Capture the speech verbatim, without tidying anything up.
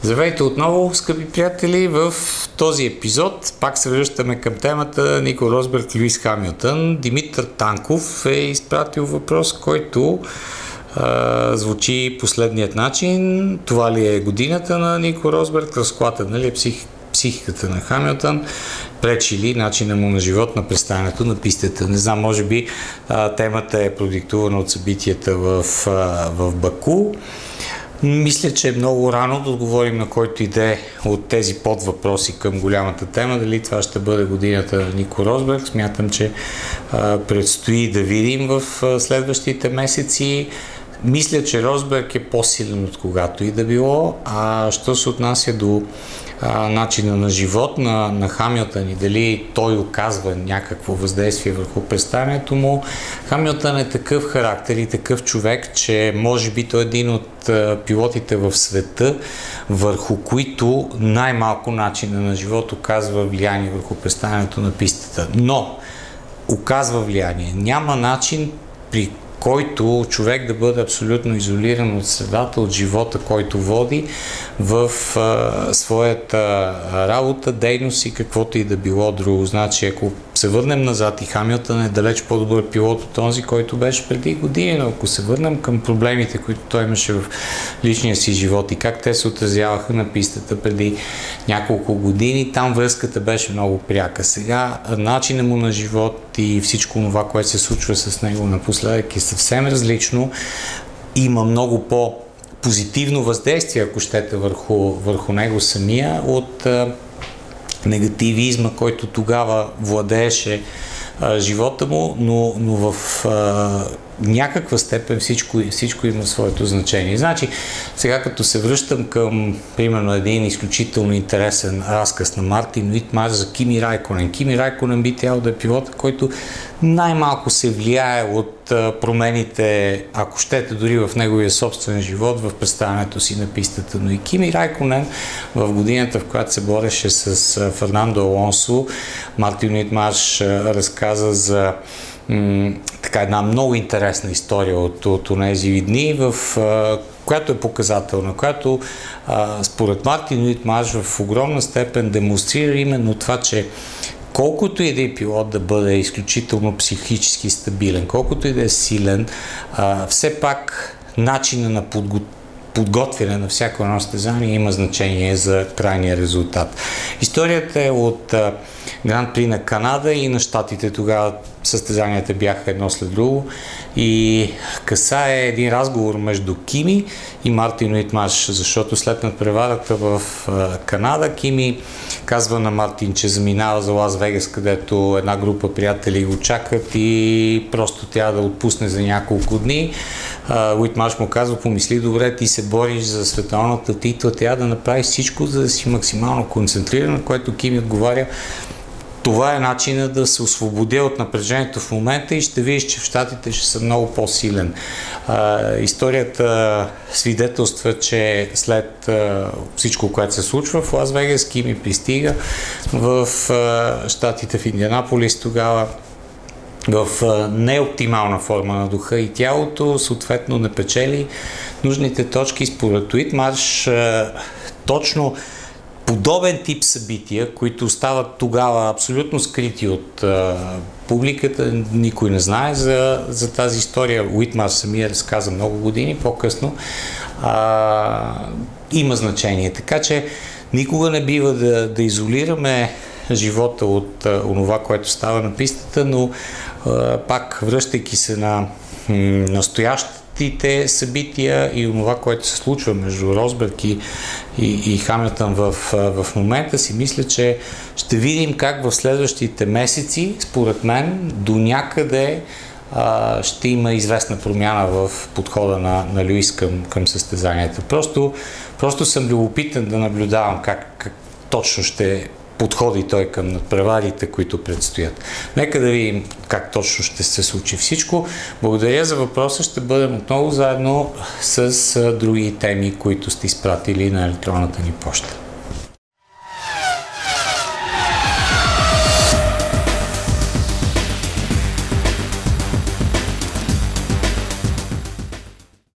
Здравейте отново, скъпи приятели! В този епизод пак се връщаме към темата Нико Росберг, Луис Хамилтън. Димитър Танков е изпратил въпрос, който а, звучи последният начин. Това ли е годината на Нико Росберг? Разклата ли е псих, психиката на Хамилтън? Пречи ли начина му на живот на представянето на пистата? Не знам, може би а, темата е продиктувана от събитията в, а, в Баку. Мисля, че е много рано да отговорим на който иде от тези подвъпроси към голямата тема. Дали това ще бъде годината на Нико Росберг. Смятам, че а, предстои да видим в а, следващите месеци. Мисля, че Росберг е по-силен от когато и да било. А що се отнася до а, начина на живот на, на Хамилтън и дали той оказва някакво въздействие върху представянето му, Хамилтън е такъв характер и такъв човек, че може би той е един от а, пилотите в света, върху които най-малко начина на живот оказва влияние върху представянето на пистата. Но оказва влияние. Няма начин, при който човек да бъде абсолютно изолиран от средата, от живота, който води в а, своята работа, дейност и каквото и да било друго. Значи, ако се върнем назад и Хамилтън е далеч по-добър пилот от този, който беше преди години, но ако се върнем към проблемите, които той имаше в личния си живот и как те се отразяваха на пистата преди няколко години, там връзката беше много пряка. Сега начинът му на живот и всичко това, което се случва с него напоследък е съвсем различно. Има много по-позитивно въздействие, ако щете, върху, върху него самия от а, негативизма, който тогава владееше а, живота му, но, но в а, някаква степен всичко, всичко има своето значение. Значи, сега като се връщам към, примерно, един изключително интересен разказ на Мартин Уитмар за Кими Райконен. Кими Райконен би трябвало да е пилота, който най-малко се влияе от а, промените, ако щете, дори в неговия собствен живот, в представянето си на пистата. Но и Кими Райконен в годината, в която се бореше с а, Фернандо Алонсо, Мартин Уитмар разказа за м- така една много интересна история от, от тези дни, в а, която е показателна, която а, според Мартин Уитмар в огромна степен демонстрира именно това, че колкото и да е пилот да бъде изключително психически стабилен, колкото и да е силен, а, все пак начина на подго... подготвяне на всяко едно състезание има значение за крайния резултат. Историята е от а, Гран При на Канада и на Щатите. Тогава състезанията бяха едно след друго и касае един разговор между Кими и Мартин Уитмар, защото след надпреварата в а, Канада Кими казва на Мартин, че заминава за Лас Вегас, където една група приятели го чакат и просто тя да отпусне за няколко дни. Уитмар му казва: помисли добре, ти се бориш за световната титла, трябва да направиш всичко, за да си максимално концентриран, на което Кими отговаря: това е начинът да се освободя от напрежението в момента и ще видиш, че в Щатите ще съм много по-силен. А, историята свидетелства, че след а, всичко, което се случва в Лас Вегас, Кими пристига в а, Щатите, в Индианаполис тогава, в а, неоптимална форма на духа и тялото, съответно не печели нужните точки. Според Уитмар точно подобен тип събития, които остават тогава абсолютно скрити от а, публиката, никой не знае за, за тази история. Уитмар самия разказа много години по-късно. А, има значение. Така че никога не бива да, да изолираме живота от а, онова, което става на пистата, но а, пак връщайки се на м, настоящата събития и онова, което се случва между Росберг и, и, и Хамилтън в, в момента, си мисля, че ще видим как в следващите месеци, според мен, до някъде а, ще има известна промяна в подхода на, на Луис към, към състезанията. Просто, просто съм любопитен да наблюдавам как, как точно ще подходи той към надпреварите, които предстоят. Нека да видим как точно ще се случи всичко. Благодаря за въпроса. Ще бъдем отново заедно с други теми, които сте изпратили на електронната ни поща.